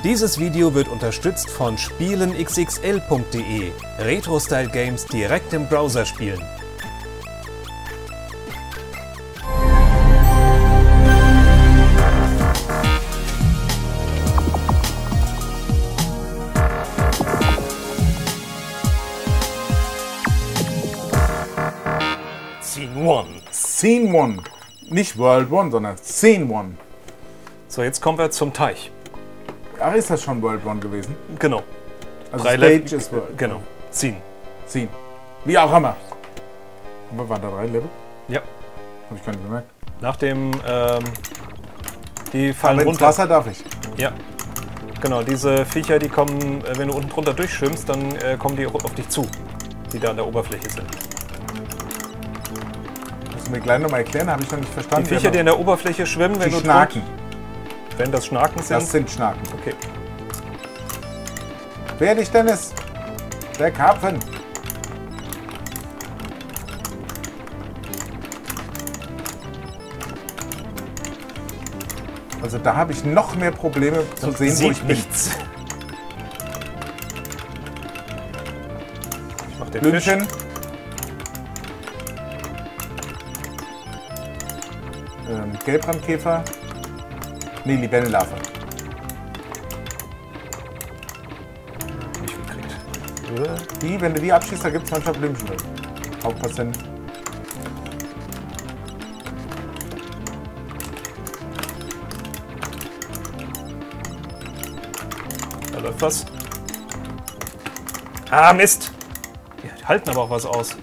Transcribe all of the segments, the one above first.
Dieses Video wird unterstützt von spielenxxl.de. Retro-Style-Games direkt im Browser spielen. Scene 1. Nicht World 1, sondern Scene 1. So, jetzt kommen wir zum Teich. Ach, ist das schon World 1 gewesen? Genau. Also Drei Stage Level. ist World. Genau. Scene. Scene. Wie auch immer. Aber waren da 3 Level? Ja. Hab ich gar nicht gemerkt. Nach dem, die fallen Aber ins runter. Wasser darf ich. Ja. Genau, diese Viecher, die kommen, wenn du unten drunter durchschwimmst, dann kommen die auf dich zu, die da an der Oberfläche sind. Musst du mir gleich nochmal erklären, habe ich noch nicht verstanden. Die Viecher, die an der Oberfläche schwimmen, wenn die du Schnaken. Wenn das Schnaken sind. Das sind Schnaken. Okay. Wer dich denn ist? Der Karpfen. Also da habe ich noch mehr Probleme zu sehen, wo ich bin. Nichts. Ich mach den Blümchen. Fisch. Gelbrandkäfer. Nee, Libellenlarve. Nicht gekriegt. Die, wenn du die abschießt, da gibt es manchmal Blümchen drin. Aufpassen. Da läuft was. Ah, Mist! Die halten aber auch was aus.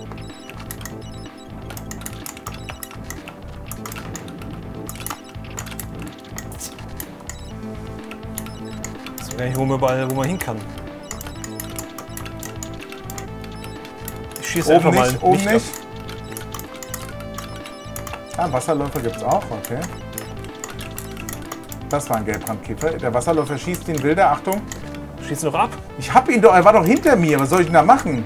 Ich weiß gar nicht, wo man hin kann. Ich schieße Oben einfach mal nicht, oben nicht ab. nicht. Ah, Wasserläufer gibt es auch, okay. Das war ein Gelbrandkäfer. Der Wasserläufer schießt ihn wilder, Achtung. Schieß noch ab. Ich hab ihn doch, er war doch hinter mir. Was soll ich denn da machen?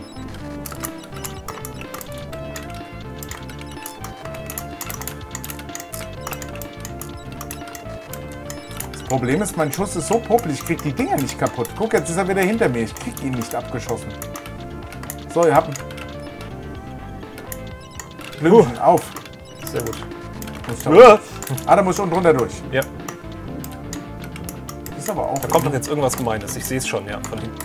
Das Problem ist, mein Schuss ist so popelig, ich krieg die Dinger nicht kaputt. Guck, jetzt ist er wieder hinter mir. Ich krieg ihn nicht abgeschossen. So, ihr habt ihn. Blümchen, auf. Sehr gut. Da muss ich unten drunter durch. Ja. Ist aber auch. Da kommt doch jetzt irgendwas Gemeines. Ich sehe es schon, ja, von hinten.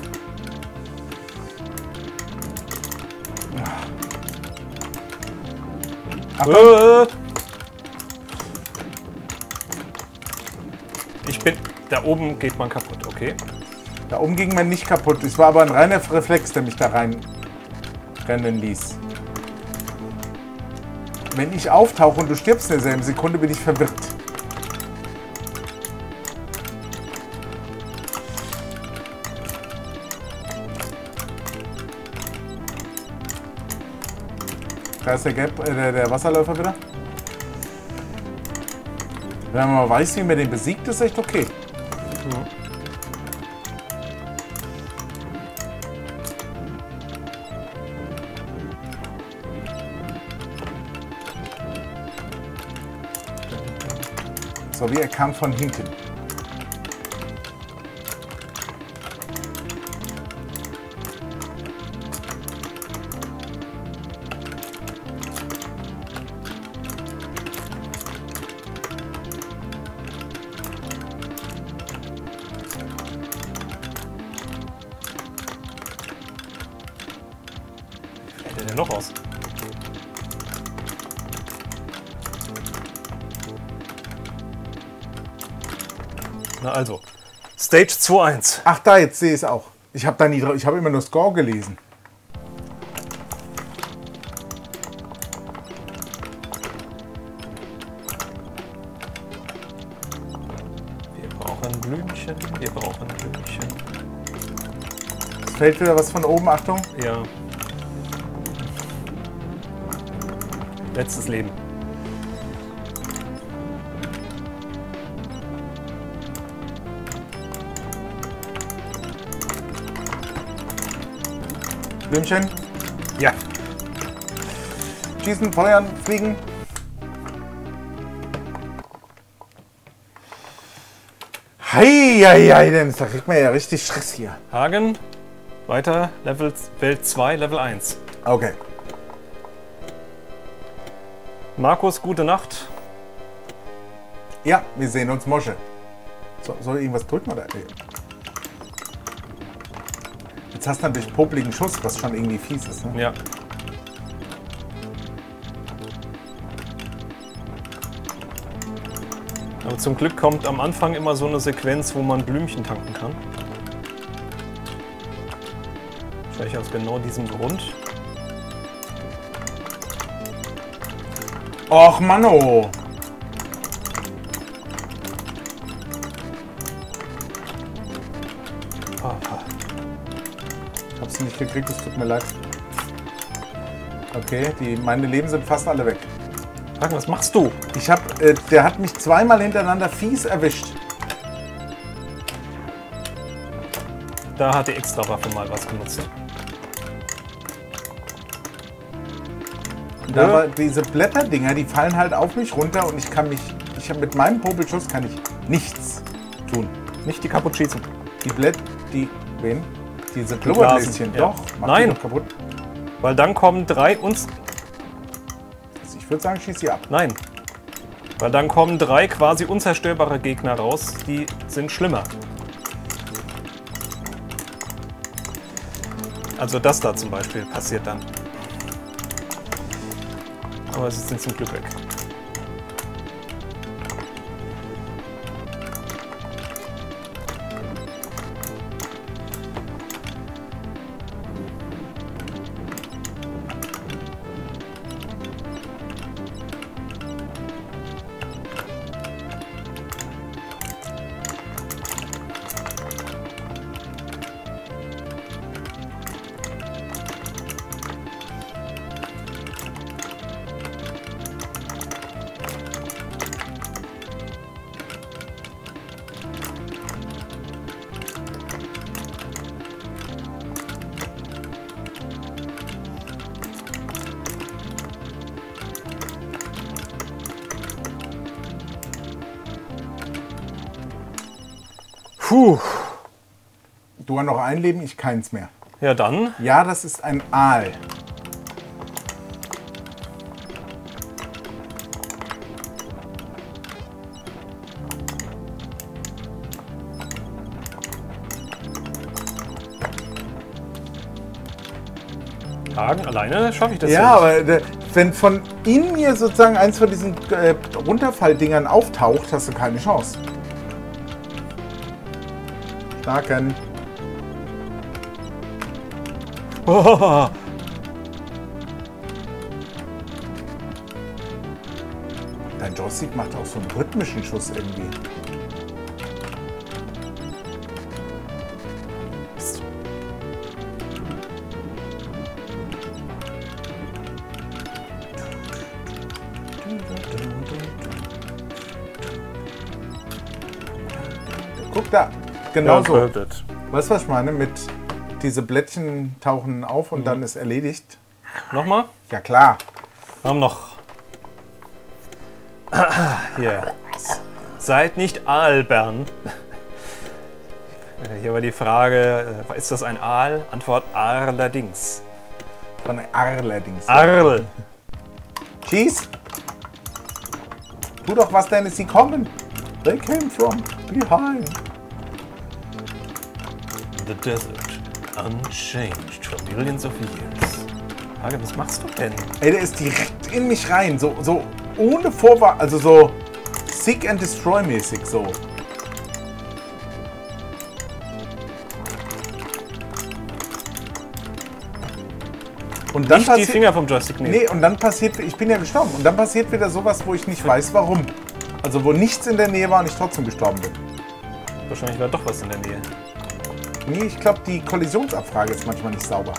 Ich bin... Da oben geht man kaputt, okay. Da oben ging man nicht kaputt. Es war aber ein reiner Reflex, der mich da rein rennen ließ. Wenn ich auftauche und du stirbst in derselben Sekunde, bin ich verwirrt. Da ist der Wasserläufer wieder. Wenn man mal weiß, wie man den besiegt, ist echt okay. So wie er kam von hinten. Was fällt denn noch aus? Na also, Stage 2.1. Ach da, jetzt sehe ich es auch. Ich habe da nie drauf. Ich habe immer nur Score gelesen. Wir brauchen Blümchen, wir brauchen Blümchen. Es fällt wieder was von oben, Achtung. Ja. Letztes Leben. Blümchen. Ja. Schießen, feuern, fliegen. Heieiei, denn da kriegt man ja richtig Stress hier. Hagen, weiter, Welt 2, Level 1. Okay. Markus, gute Nacht. Ja, wir sehen uns, Mosche. Soll ich irgendwas drücken oder? Nee. Jetzt hast du natürlich popligen Schuss, was schon irgendwie fies ist, ne? Ja. Aber zum Glück kommt am Anfang immer so eine Sequenz, wo man Blümchen tanken kann. Vielleicht aus genau diesem Grund. Och, Manno! Ich hab's nicht gekriegt, es tut mir leid. Okay, meine Leben sind fast alle weg. Hagen, was machst du? Der hat mich zweimal hintereinander fies erwischt. Da hat die Extrawaffe mal was genutzt. Da war diese Blätterdinger, die fallen halt auf mich runter und ich habe mit meinem Popelschuss kann ich nichts tun. Nicht die kaputt schießen. Wen? Diese Blubberbläschen. Ja. Doch, mach Nein. die doch kaputt. Weil dann kommen 3 uns. Also ich würde sagen, schieß sie ab. Nein. Weil dann kommen 3 quasi unzerstörbare Gegner raus, die sind schlimmer. Also das da zum Beispiel passiert dann. Aber sie sind zum Glück weg. Puh. Du hast noch ein Leben, ich keins mehr. Ja dann. Ja, das ist ein Aal. Hagen, alleine schaffe ich das Ja, aber wenn von innen hier sozusagen eins von diesen Runterfalldingern auftaucht, hast du keine Chance. Starken. Oh. Dein Joystick macht auch so einen rhythmischen Schuss irgendwie. Guck da. Genau so. Ja, Weißt du, was ich meine? Mit diese Blättchen tauchen auf und dann ist erledigt. nochmal? Ja klar. Wir haben noch. Hier. Seid nicht albern. Hier war die Frage, ist das ein Aal? Antwort allerdings. Von allerdings. Arl. Schieß! Tu doch was, denn sie kommen. They came from behind. The desert, unchanged for millions of years. Frage, was machst du denn? Ey, der ist direkt in mich rein. So ohne Vorwahl, also so Seek and Destroy mäßig so. Und dann Nicht die Finger vom Joystick nehmen. Nee, und dann passiert, ich bin ja gestorben. Und dann passiert wieder sowas, wo ich nicht weiß, warum. Also wo nichts in der Nähe war und ich trotzdem gestorben bin. Wahrscheinlich war doch was in der Nähe. Nee, ich glaube, die Kollisionsabfrage ist manchmal nicht sauber.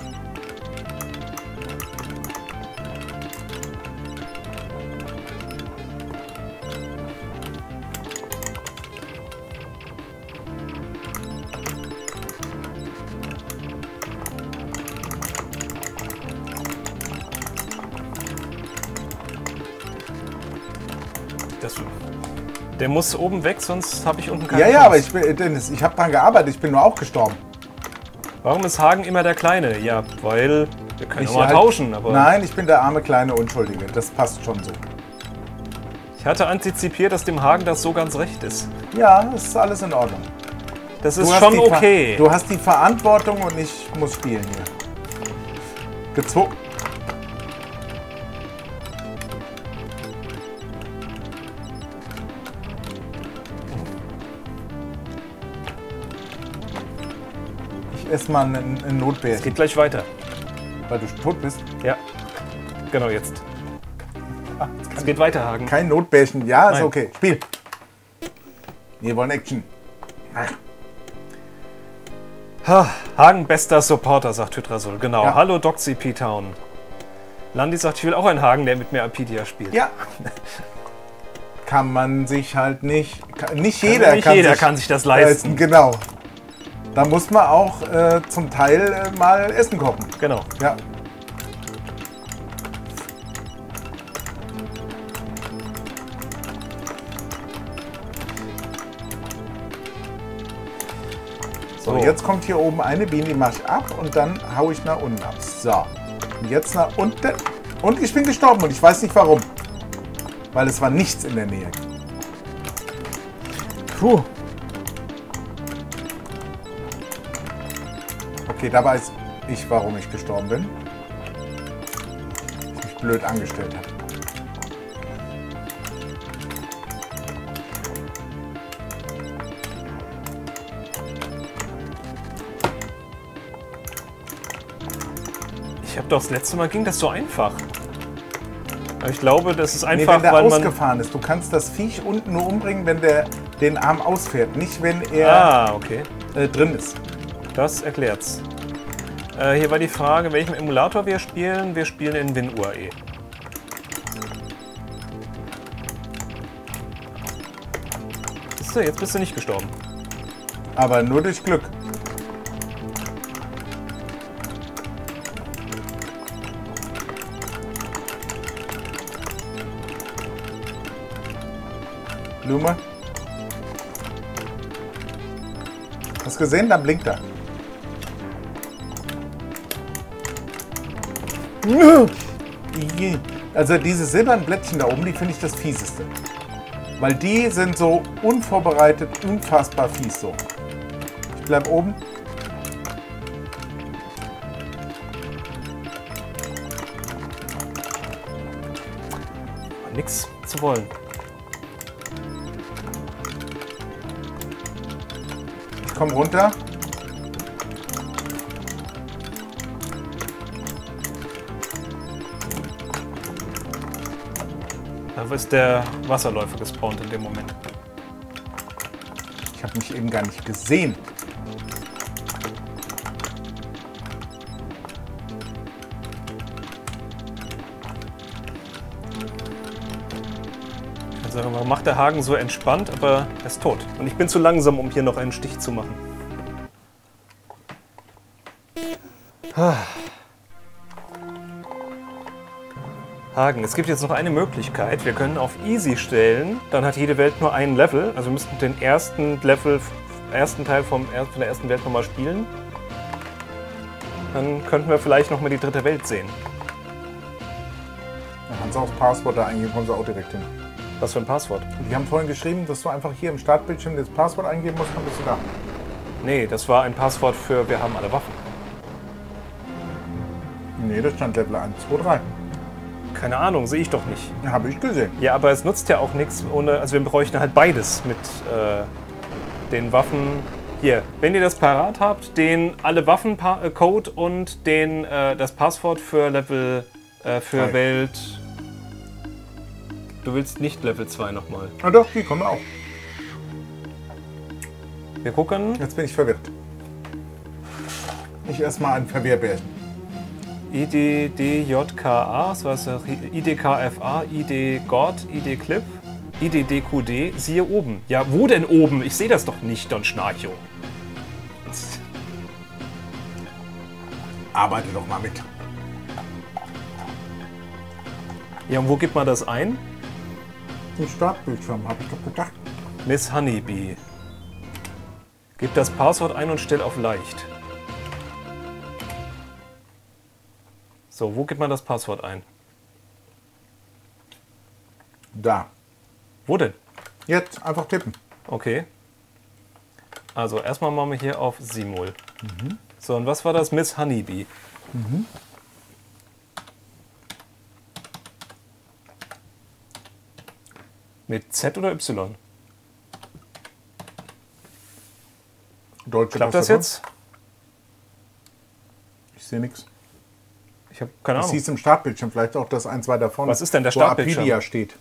Der muss oben weg, sonst habe ich unten Ja, keine ja, aber Chance. Dennis, ich habe dran gearbeitet, ich bin nur auch gestorben. Warum ist Hagen immer der Kleine? Ja, weil wir können Ich auch mal halt- tauschen. Aber Nein, ich bin der arme kleine Unschuldige. Das passt schon so. ich hatte antizipiert, dass dem Hagen das so ganz recht ist. Ja, das ist alles in Ordnung. Das ist hast schon die okay. Du hast die Verantwortung und ich muss spielen hier. Gezwungen. Ich esse mal ein Es Notbärchen, geht gleich weiter. weil du tot bist. Ja, genau jetzt. Es geht weiter, Hagen. Kein Notbärchen. Ja, ist Nein. okay. Spiel. Wir wollen Action. Hagen, bester Supporter, sagt Hydrasul. Genau. Ja. Hallo, Doxy P-Town. Landi sagt, ich will auch einen Hagen, der mit mir Apidia spielt. Ja. Kann man sich halt nicht. Nicht jeder, Nicht jeder kann sich das leisten. Genau. Da muss man auch zum Teil mal Essen kochen. Genau. Ja. So, jetzt kommt hier oben eine Biene, die mache ich ab und dann haue ich nach unten ab. So. Und jetzt nach unten. Und ich bin gestorben und ich weiß nicht warum. Weil es war nichts in der Nähe. Puh. Okay, da weiß ich, warum ich gestorben bin. Ich mich blöd angestellt habe. Ich habe doch das letzte Mal ging das so einfach. Aber ich glaube, das ist Nee, einfach, wenn der weil man... ausgefahren ist. Du kannst das Viech unten nur umbringen, wenn der den Arm ausfährt. Nicht, wenn er Ah, okay. drin ist. Das erklärt's. Hier war die Frage, welchen Emulator wir spielen. Wir spielen in WinUAE. Siehst du, jetzt bist du nicht gestorben. Aber nur durch Glück. Blume. Hast du gesehen? Dann blinkt er. Also diese silbernen Blättchen da oben, die finde ich das fieseste. Weil die sind so unvorbereitet, unfassbar fies so. Ich bleib oben. Nix zu wollen. Ich komme runter. Da ist der Wasserläufer gespawnt in dem Moment. Ich habe mich eben gar nicht gesehen. Ich würde sagen, warum macht der Hagen so entspannt, aber er ist tot. Und ich bin zu langsam, um hier noch einen Stich zu machen. Hagen, es gibt jetzt noch eine Möglichkeit. Wir können auf Easy stellen, dann hat jede Welt nur ein Level. Also wir müssten den ersten Teil von der ersten Welt nochmal spielen. Dann könnten wir vielleicht noch mal die dritte Welt sehen. Dann kannst du auch das Passwort da eingeben, kommst du auch direkt hin. Was für ein Passwort? Die haben vorhin geschrieben, dass du einfach hier im Startbildschirm das Passwort eingeben musst, dann bist du da. Nee, das war ein Passwort für wir haben alle Waffen. Nee, das stand Level 1, 2, 3. Keine Ahnung, sehe ich doch nicht. Habe ich gesehen. Ja, aber es nutzt ja auch nichts ohne, also wir bräuchten halt beides mit den Waffen. Hier, wenn ihr das parat habt, den alle Waffen-Code und den, das Passwort für Level, für Drei. Welt. Du willst nicht Level 2 nochmal. Ah doch, die kommen auch. Wir gucken. Jetzt bin ich verwirrt. Ich erstmal ein Verwirrbärchen. IDDJKA, das heißt IDKFA, ID-God, ID-Clip, IDDQD, siehe oben. Ja, wo denn oben? Ich sehe das doch nicht, Don Schnarcho. Arbeite doch mal mit. Ja, und wo gibt man das ein? Im Startbildschirm, habe ich doch gedacht. Miss Honeybee. Gib das Passwort ein und stell auf leicht. So, wo gibt man das Passwort ein? Da. Wo denn? Jetzt einfach tippen. Okay. Also erstmal machen wir hier auf Simul. So, und was war das? Miss Honeybee. Mit Z oder Y? Deutsche Klappt das Tastatur. jetzt? Ich sehe nichts. Ich habe keine Das Ahnung. hieß im Startbildschirm, vielleicht auch das ein, zwei davon. Was ist denn der wo Startbildschirm? Aprilia steht.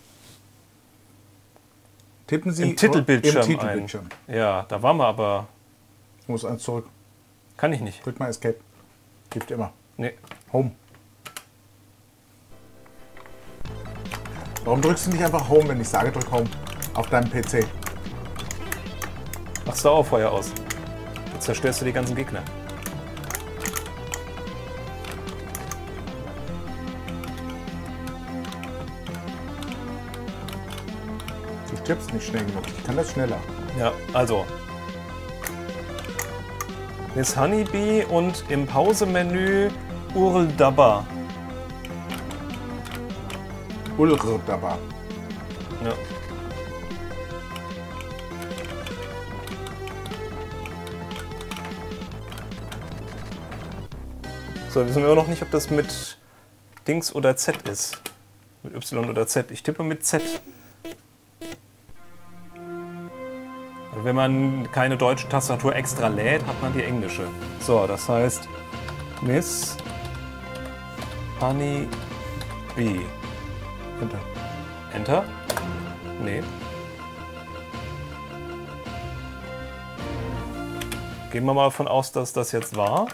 Tippen Sie Im Titelbildschirm, im Titelbildschirm. Ja, da waren wir aber... Ich muss eins zurück. Kann ich nicht. Drück mal Escape. Gibt immer. Nee. Home. Warum drückst du nicht einfach Home, wenn ich sage, drück Home? Auf deinem PC. Machst du auch Feuer aus. Jetzt zerstörst du die ganzen Gegner. Du stirbst nicht schnell genug. Ich kann das schneller. Ja, also. Miss Honeybee und im Pausemenü Url Dabba. Ulr dabei. Ja. So, wissen wir immer noch nicht, ob das mit Dings oder Z ist. Mit Y oder Z. Ich tippe mit Z. Und wenn man keine deutsche Tastatur extra lädt, hat man die englische. So, das heißt Miss Honeybee. Enter. Enter? Nee. Gehen wir mal davon aus, dass das jetzt war.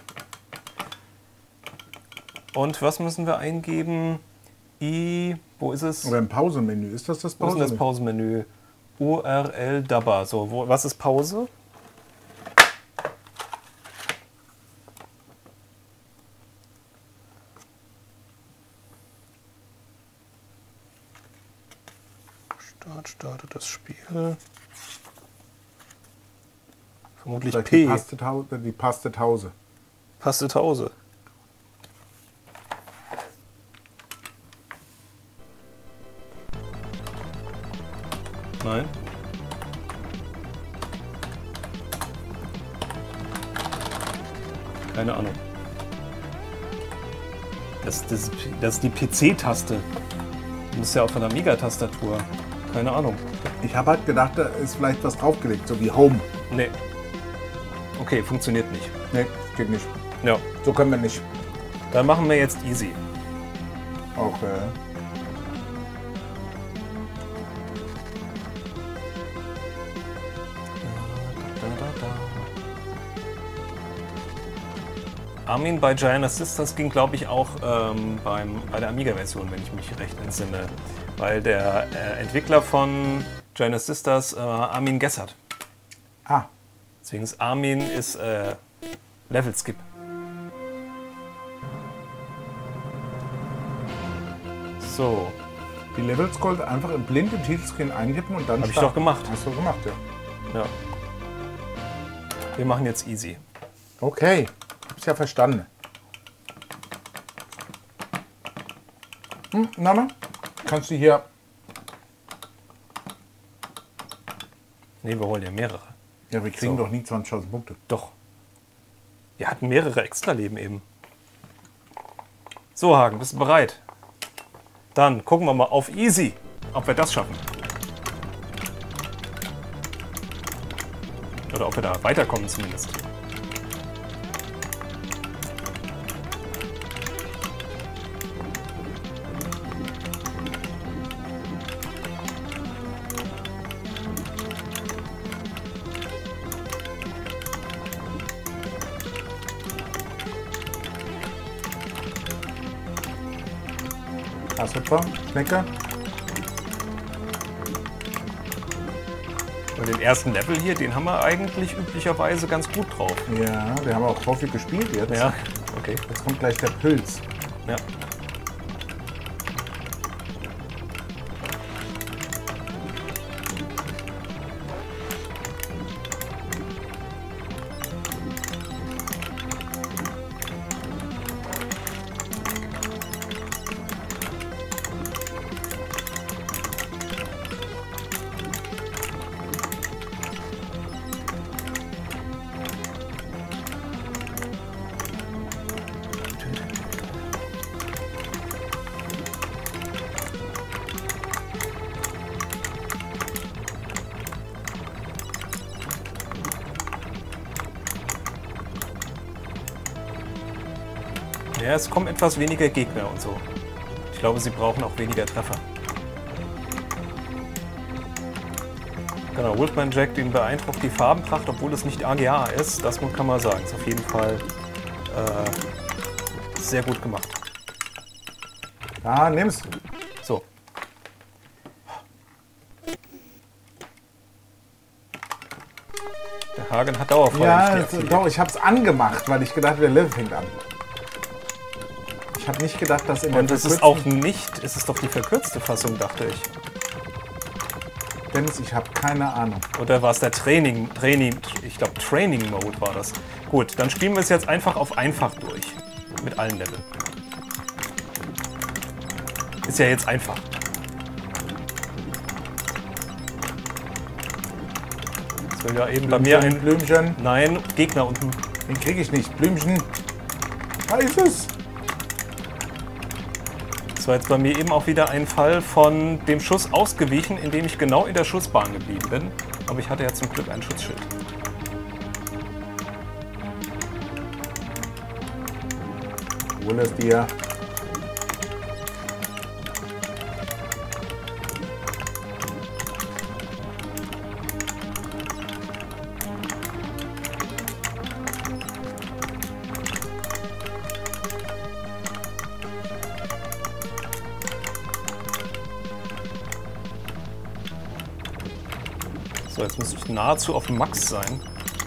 Und was müssen wir eingeben? Wo ist es? Oder im Pausenmenü. Ist das das Wo ist denn Pausenmenü? das Pausenmenü? URL Dabba. So, was ist Pause? Startet das Spiel. Vermutlich Vielleicht P. Die Pastethause. Pastethause. Nein. Keine Ahnung. Das ist die PC-Taste. Das ist ja auf einer Amiga-Tastatur. Keine Ahnung. Ich habe halt gedacht, da ist vielleicht was draufgelegt, so wie Home. Nee. Okay, funktioniert nicht. Nee, geht nicht. Ja. So können wir nicht. Dann machen wir jetzt easy. Okay. Armin bei Giant Sisters ging, glaube ich, auch bei der Amiga-Version, wenn ich mich recht entsinne. Weil der Entwickler von Giant Sisters Armin Gessert. Ah, Deswegen ist Armin Level Skip. So, die Levels Gold einfach blind im Titelscreen eintippen und dann habe ich doch gemacht. Hast du gemacht, ja. Ja. Wir machen jetzt easy. Okay, hab's ja verstanden. Name? Kannst du hier... Ne, wir holen ja mehrere. Ja, wir kriegen So. doch nie 20.000 Punkte. Doch. Wir hatten mehrere Extra-Leben eben. So, Hagen, bist du bereit? Dann gucken wir mal auf Easy, ob wir das schaffen. Oder ob wir da weiterkommen zumindest. Grashüpfer, Schnecke. Und den ersten Level hier, den haben wir eigentlich üblicherweise ganz gut drauf. Ja, wir haben auch drauf viel gespielt jetzt. Ja, okay. Jetzt kommt gleich der Pilz. Ja. Ja, es kommen etwas weniger Gegner und so. Ich glaube, sie brauchen auch weniger Treffer. Genau, Wolfman Jack, den beeindruckt die Farbenpracht, obwohl es nicht AGA ist. Das kann man sagen. Ist auf jeden Fall sehr gut gemacht. Ja, nimm's. So. Der Hagen hat Dauerfeuer. Ja, doch, ich hab's angemacht, weil ich gedacht habe, der Level fängt an. Ich habe nicht gedacht, dass in der Und es ist auch nicht, es ist doch die verkürzte Fassung, dachte ich. Dennis, ich habe keine Ahnung. Oder war es der ich glaube Training Mode war das. Gut, dann spielen wir es jetzt einfach auf einfach durch. Mit allen Leveln. Ist ja jetzt einfach. Das will ja eben bei mir ein Blümchen. Nein, Gegner unten. Den kriege ich nicht. Blümchen. Da ist es. Das war jetzt bei mir eben auch wieder ein Fall von dem Schuss ausgewichen, indem ich genau in der Schussbahn geblieben bin. Aber ich hatte ja zum Glück ein Schutzschild. Hol es dir. So, jetzt muss ich nahezu auf Max sein.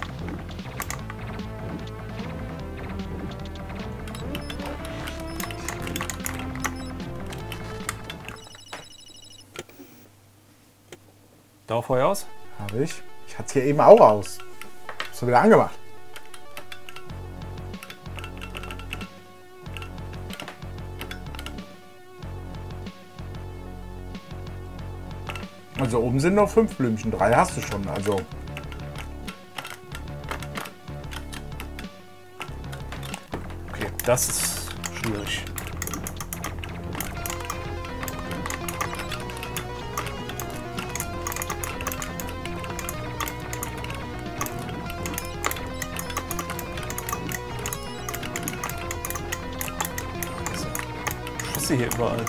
Dauerfeuer aus? Habe ich. Ich hatte es hier eben auch aus. Hast du wieder angemacht? Also oben sind noch 5 Blümchen. 3 hast du schon. Also Okay, das ist schwierig. Schüsse hier überall.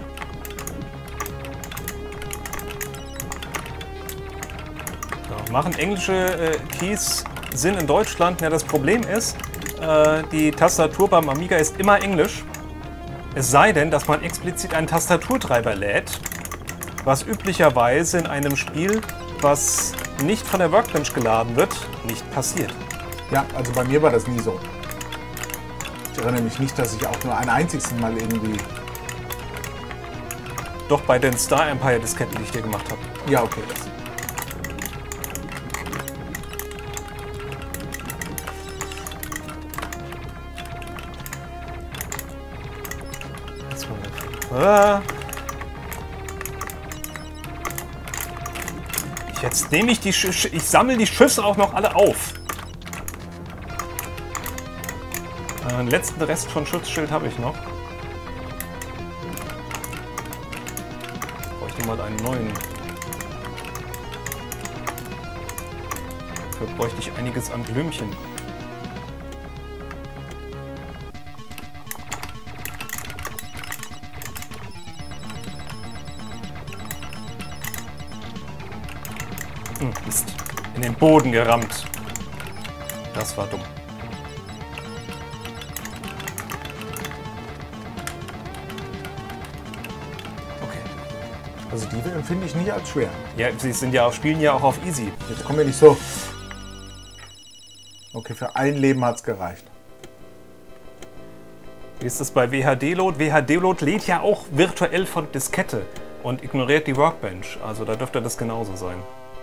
Machen englische Keys Sinn in Deutschland? Ja, das Problem ist, die Tastatur beim Amiga ist immer Englisch. Es sei denn, dass man explizit einen Tastaturtreiber lädt, was üblicherweise in einem Spiel, was nicht von der Workbench geladen wird, nicht passiert. ja, also bei mir war das nie so. Ich erinnere mich nicht, dass ich auch nur ein einziges Mal irgendwie... Doch bei den Star Empire Disketten, die ich dir gemacht habe. Ja, okay, das. Jetzt nehme ich ich sammle die Schüsse auch noch alle auf. Den letzten Rest von Schutzschild habe ich noch. Bräuchte mal einen neuen. Dafür bräuchte ich einiges an Blümchen. Mist. In den Boden gerammt. Das war dumm. Okay. Also die empfinde ich nicht als schwer. Ja, sie sind ja spielen ja auch auf Easy. Jetzt kommen wir nicht so. Okay, für ein Leben hat es gereicht. Wie ist das bei WHD-Load? WHD-Load lädt ja auch virtuell von Diskette und ignoriert die Workbench. Also da dürfte das genauso sein.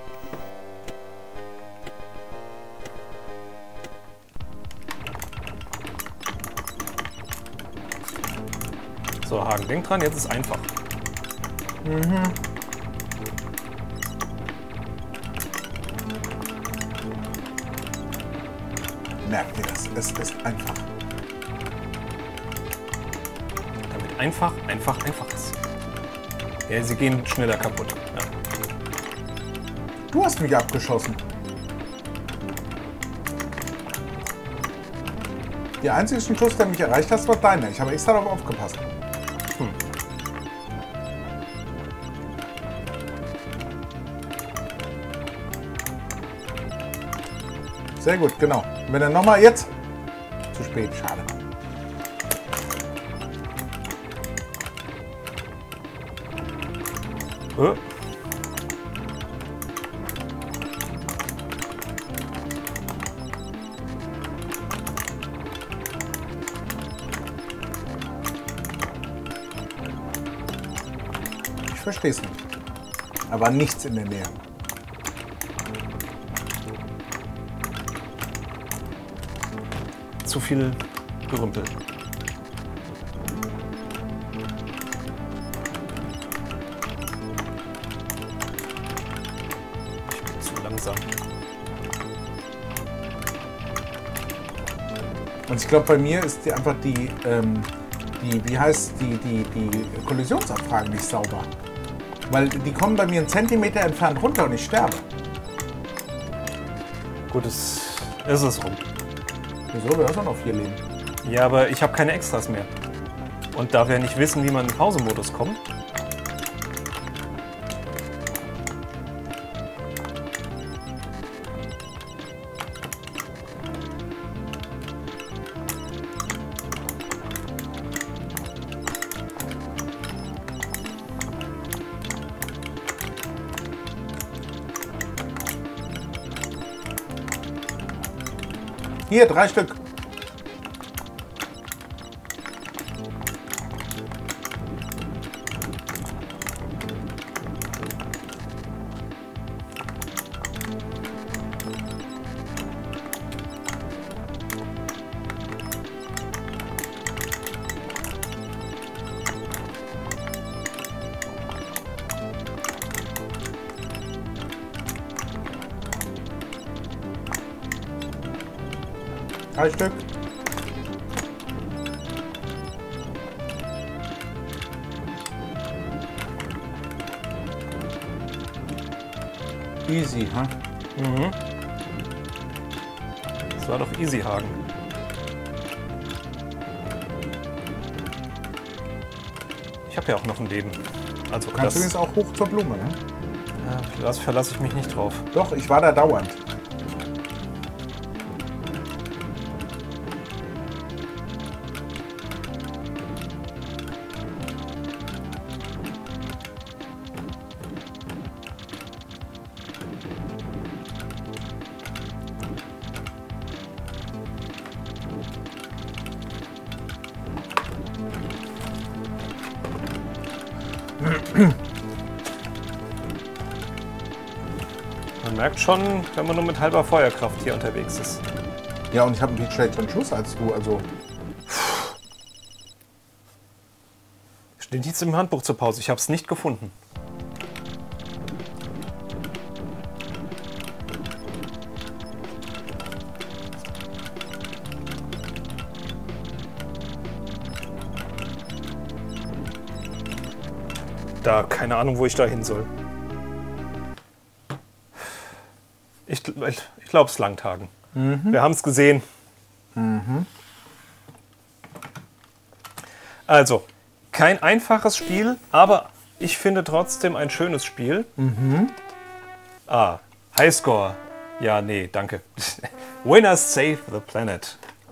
So, Hagen, denk dran, jetzt ist einfach. Merkt ihr das? Es ist einfach. Damit einfach ist. Ja, sie gehen schneller kaputt. Ja. Du hast mich abgeschossen. Der einzige Schuss, der mich erreicht hat, war deiner. Ich habe extra darauf aufgepasst. Sehr gut, genau. Und wenn er nochmal jetzt... Zu spät, schade. Ich verstehe es nicht. Aber nichts in der Nähe. Zu viel Gerümpel. Ich bin zu langsam. Und ich glaube, bei mir ist die einfach die Kollisionsabfrage nicht sauber. Weil die kommen bei mir einen Zentimeter entfernt runter und ich sterbe. Gut, es ist rum. Wieso? Wir haben noch 4 Leben. Ja, aber ich habe keine Extras mehr. Und da wir nicht wissen, wie man in den Pausemodus kommt. Hier, 3 Stück. Drei Stück. Easy, ha? Mhm. Das war doch easy, Hagen. Ich habe ja auch noch ein Leben. Also Kannst du jetzt auch hoch zur Blume, ne? Ja, verlasse ich mich nicht drauf. Doch, ich war da dauernd. Man merkt schon, wenn man nur mit halber Feuerkraft hier unterwegs ist. Ja, und ich habe einen viel schlechteren Schuss als du, also... Steht nichts im Handbuch zur Pause. Ich habe es nicht gefunden. Keine Ahnung, wo ich da hin soll. Ich glaube, es langt, Hagen. Wir haben es gesehen. Also, kein einfaches Spiel, aber ich finde trotzdem ein schönes Spiel. Highscore. Ja, nee, danke. Winners save the planet.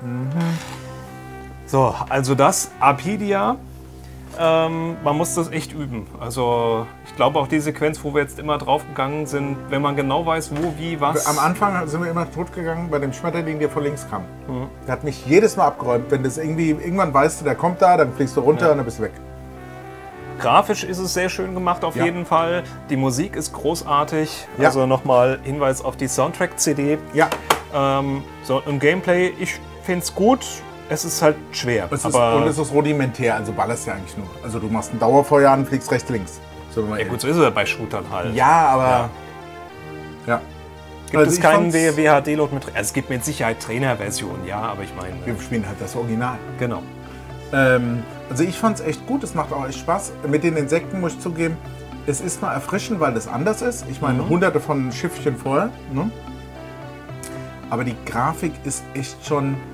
So, also das Apidia. Man muss das echt üben. Also ich glaube auch die Sequenz, wo wir jetzt immer drauf gegangen sind, wenn man genau weiß, wo, wie, was. Am Anfang sind wir immer tot gegangen bei dem Schmetterling, der von links kam. Der hat mich jedes Mal abgeräumt. Wenn das irgendwann weißt du, der kommt da, dann fliegst du runter und dann bist du weg. Grafisch ist es sehr schön gemacht auf jeden Fall. Die Musik ist großartig. Ja. Also nochmal Hinweis auf die Soundtrack-CD. Ja. So im Gameplay, ich finde es gut. Es ist halt schwer. Es ist rudimentär, also ballerst ja eigentlich nur. Also du machst ein Dauerfeuer an und fliegst rechts, links. So, ja gut, so ist es bei Shootern halt. Ja, aber... Ja. Gibt es keinen WHD-Load mit... Also es gibt mit Sicherheit Trainer-Version, ja, aber ich meine... Wir spielen halt das Original. Genau. Also ich fand es echt gut, es macht auch echt Spaß. Mit den Insekten muss ich zugeben, es ist mal erfrischend, weil das anders ist. Ich meine, hunderte von Schiffchen vorher. Ne? Aber die Grafik ist echt schon...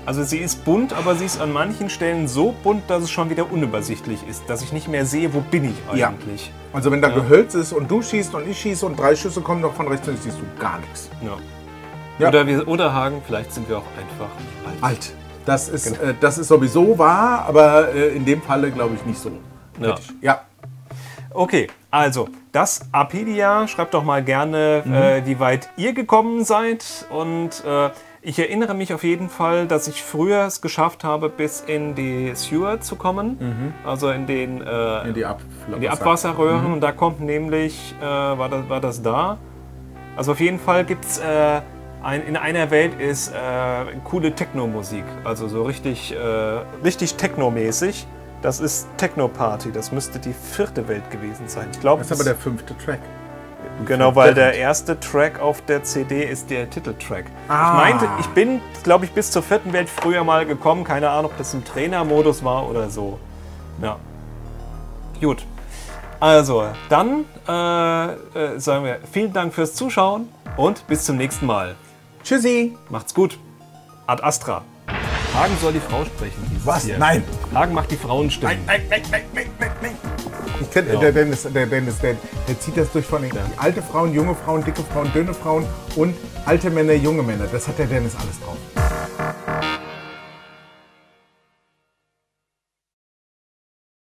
Also sie ist bunt, aber sie ist an manchen Stellen so bunt, dass es schon wieder unübersichtlich ist. Dass ich nicht mehr sehe, wo bin ich eigentlich. Ja. Also wenn da Gehölz ist und du schießt und ich schieße und 3 Schüsse kommen noch von rechts und siehst du gar nichts. Ja. Oder Hagen, vielleicht sind wir auch einfach alt. Das ist sowieso wahr, aber in dem Falle glaube ich nicht so. Ja. Okay, also das Apedia. Schreibt doch mal gerne, wie weit ihr gekommen seid. Und ich erinnere mich auf jeden Fall, dass ich früher es geschafft habe, bis in die Sewer zu kommen. Also in die Abwasserröhren. Und da kommt nämlich, war das da? Also auf jeden Fall gibt es... in einer Welt ist coole Techno-Musik, also so richtig Techno-mäßig. Das ist Techno-Party, das müsste die 4. Welt gewesen sein. Ich glaube, das ist aber der 5. Track. Genau, weil der erste Track auf der CD ist der Titeltrack. Ich bin, glaube ich, bis zur 4. Welt früher mal gekommen. Keine Ahnung, ob das im Trainermodus war oder so. Ja. Gut. Also, dann sagen wir vielen Dank fürs Zuschauen und bis zum nächsten Mal. Tschüssi. Macht's gut. Ad Astra. Hagen soll die Frau sprechen. Was? Hier. Nein. Hagen macht die Frauenstimme. Nein. Ich kenne der Dennis, der zieht das durch von den alte Frauen, junge Frauen, dicke Frauen, dünne Frauen und alte Männer, junge Männer. Das hat der Dennis alles drauf.